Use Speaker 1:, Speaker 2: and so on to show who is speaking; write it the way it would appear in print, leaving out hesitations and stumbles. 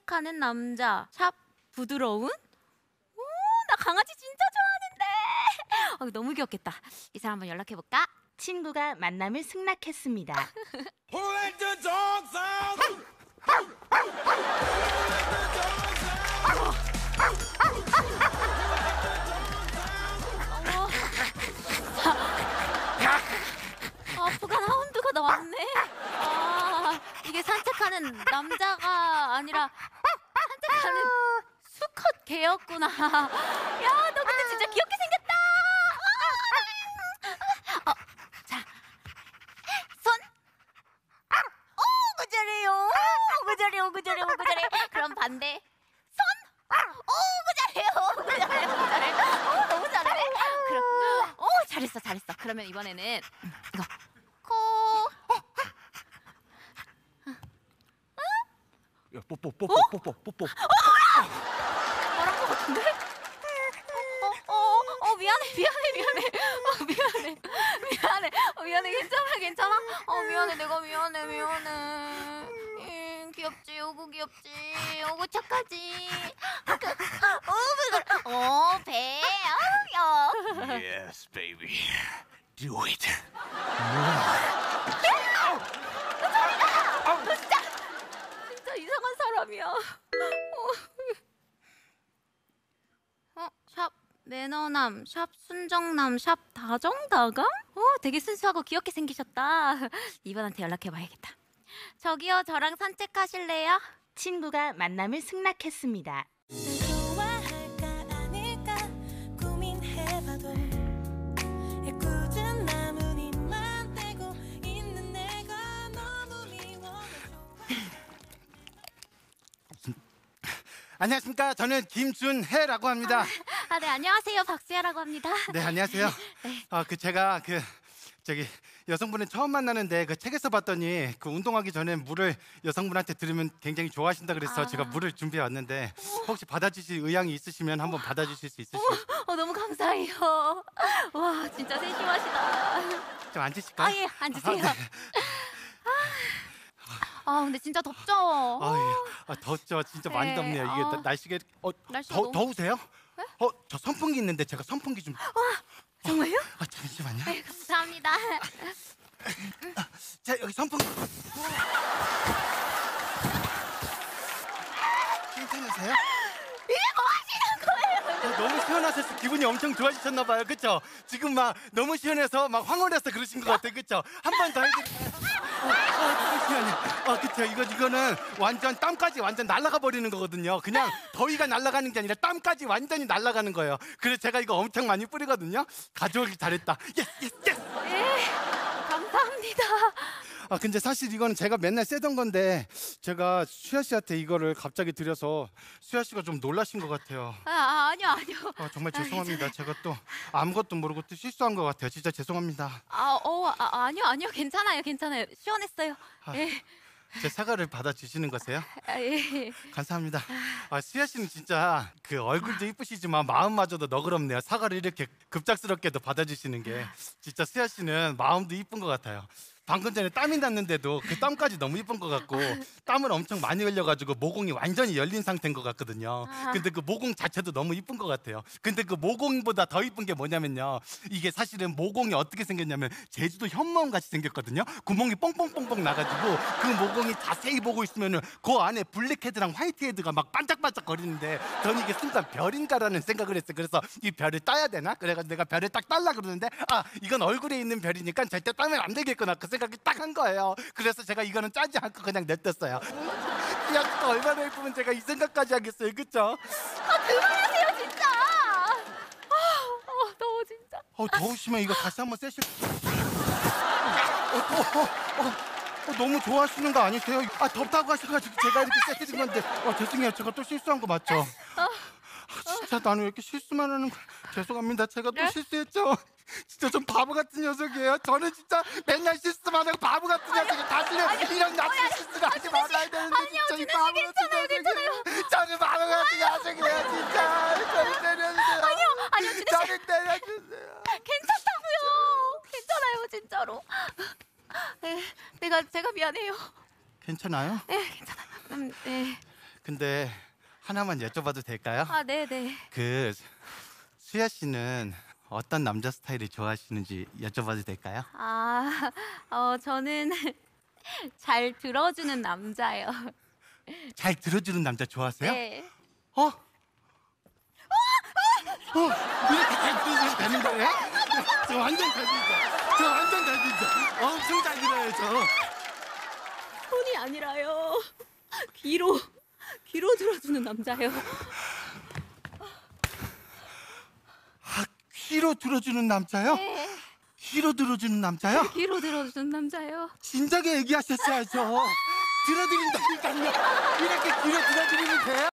Speaker 1: 산책하는 남자 샵 부드러운? 오, 나 강아지 진짜 좋아하는데. 너무 귀엽겠다. 이 사람 한번 연락해볼까?
Speaker 2: 친구가 만남을 승낙했습니다.
Speaker 1: 아프간 하운드가 나왔네. 이게 산책하는 남자가 아니라 산책하는 수컷 개였구나. 야, 너 근데 진짜 귀엽게 생겼다. 자, 손. 오구 잘해요. 오구 잘해, 오구 잘해, 오구 잘해. 그럼 반대. 손. 오구 잘해요. 오구 잘해, 오구 잘해. 너무 잘해. 그럼, 잘했어, 잘했어. 그러면 이번에는 이거 코.
Speaker 3: 야, 뽀뽀.
Speaker 1: 말한 것 같은데? 미안해. 괜찮아. 미안해, 내가 미안해. 귀엽지, 오구 귀엽지, 오구 착하지. 배, 야.
Speaker 3: Yes, baby. Do it.
Speaker 1: 너 진짜 이상한 사람이야. 샵 매너남, 샵 순정남, 샵 다정다감? 되게 순수하고 귀엽게 생기셨다. 이분한테 연락해봐야겠다. 저기요, 저랑 산책하실래요?
Speaker 2: 친구가 만남을 승낙했습니다.
Speaker 4: 안녕하십니까. 저는 김준혜라고 합니다.
Speaker 1: 네, 안녕하세요. 박수야라고 합니다.
Speaker 4: 네, 안녕하세요.
Speaker 1: 네.
Speaker 4: 제가 저기 여성분을 처음 만나는데 그 책에서 봤더니 그 운동하기 전에 물을 여성분한테 들으면 굉장히 좋아하신다 그래서 제가 물을 준비해 왔는데 혹시 받아주실 의향이 있으시면 한번 받아주실 수 있으실까요?
Speaker 1: 너무 감사해요. 와, 진짜 세심하시다.
Speaker 4: 좀 앉으실까요?
Speaker 1: 예, 앉으세요.
Speaker 4: 네.
Speaker 1: 근데 진짜 덥죠?
Speaker 4: 덥죠. 진짜 많이
Speaker 1: 네,
Speaker 4: 덥네요. 이게 날씨가
Speaker 1: 너무...
Speaker 4: 더우세요?
Speaker 1: 네?
Speaker 4: 저 선풍기 있는데 제가 선풍기 좀.
Speaker 1: 정말요?
Speaker 4: 잠시만요.
Speaker 1: 네, 감사합니다.
Speaker 4: 자, 여기 선풍기. 괜찮으세요?
Speaker 1: 이게 뭐 하시는 거예요?
Speaker 4: 너무 시원하셔서 기분이 엄청 좋아지셨나 봐요. 그쵸? 지금 막 너무 시원해서 막 황홀해서 그러신 것 같아요. 그쵸? 한 번 더 해드릴까요? 잠시만요. 그쵸? 이거는 완전 땀까지 완전 날아가 버리는 거거든요. 그냥 더위가 날아가는 게 아니라 땀까지 완전히 날아가는 거예요. 그래서 제가 이거 엄청 많이 뿌리거든요. 가져오길 잘했다. 예스.
Speaker 1: 네, 감사합니다.
Speaker 4: 근데 사실 이거는 제가 맨날 쓰던 건데 제가 수야 씨한테 이거를 갑자기 드려서 수야 씨가 좀 놀라신 것 같아요.
Speaker 1: 아니요.
Speaker 4: 정말 죄송합니다. 제가 또 아무것도 모르고 또 실수한 것 같아요. 진짜 죄송합니다.
Speaker 1: 아니요. 괜찮아요. 시원했어요. 예.
Speaker 4: 제 사과를 받아주시는 거세요?
Speaker 1: 예.
Speaker 4: 감사합니다. 수야 씨는 진짜 그 얼굴도 이쁘시지만 마음마저도 너그럽네요. 사과를 이렇게 급작스럽게도 받아주시는 게 진짜 수야 씨는 마음도 이쁜 것 같아요. 방금 전에 땀이 났는데도 그 땀까지 너무 이쁜 것 같고 땀을 엄청 많이 흘려가지고 모공이 완전히 열린 상태인 것 같거든요. 근데 그 모공 자체도 너무 이쁜 것 같아요. 근데 그 모공보다 더 이쁜 게 뭐냐면요, 이게 사실은 모공이 어떻게 생겼냐면 제주도 현무암 같이 생겼거든요. 구멍이 뽕뽕뽕뽕 나가지고 그 모공이 자세히 보고 있으면은 그 안에 블랙헤드랑 화이트헤드가 막 반짝반짝 거리는데 저는 이게 순간 별인가라는 생각을 했어요. 그래서 이 별을 따야 되나? 그래가지고 내가 별을 딱 딸라 그러는데 이건 얼굴에 있는 별이니까 절대 따면 안 되겠구나 그 생각이 딱 한 거예요. 그래서 제가 이거는 짜지 않고 그냥 냈댔어요. 야, 진짜 얼마나 예쁘면 제가 이 생각까지 하겠어요. 그쵸?
Speaker 1: 그만하세요, 진짜. 더워, 진짜.
Speaker 4: 더우시면 이거 다시 한번 세실. 너무 좋아하시는 거 아니세요? 덥다고 하셔가지고 제가 이렇게 세트린 건데 죄송해요. 제가 또 실수한 거 맞죠? 진짜 나는 왜 이렇게 실수만 하는 거야. 죄송합니다. 제가 또 실수했죠. 진짜 좀 바보 같은 녀석이에요. 저는 진짜 맨날 실수만 하고 바보 같은 녀석이 다시는 이런 나쁜 실수를 하지 말아야 되는데 진짜 이 바보 같은 녀석이에요. 저는 바보 같은 녀석이에요. 진짜 저를 때려주세요.
Speaker 1: 아니요, 진짜.
Speaker 4: 저를 때려주세요.
Speaker 1: 괜찮다고요. 괜찮아요, 진짜로. 제가 미안해요.
Speaker 4: 괜찮아요?
Speaker 1: 네, 괜찮아요. 네.
Speaker 4: 근데 하나만 여쭤봐도 될까요?
Speaker 1: 아, 네네.
Speaker 4: 그 수야 씨는 어떤 남자 스타일을 좋아하시는지 여쭤봐도 될까요?
Speaker 1: 아, 저는 잘 들어주는 남자요.
Speaker 4: 잘 들어주는 남자 좋아하세요?
Speaker 1: 네.
Speaker 4: 이렇게 잘 들어주면 되는 거예요? 저 완전 잘 들죠. 저 완전 잘 들죠. 엄청 잘 들어요, 저.
Speaker 1: 손이 아니라요. 귀로 들어주는 남자요.
Speaker 4: 귀로 들어주는 남자요?
Speaker 1: 네.
Speaker 4: 귀로 들어주는 남자요?
Speaker 1: 귀로 들어주는 남자요.
Speaker 4: 진작에 얘기하셨어야죠. 들어드린다니까요. 이렇게 귀로 들어드리면 돼요?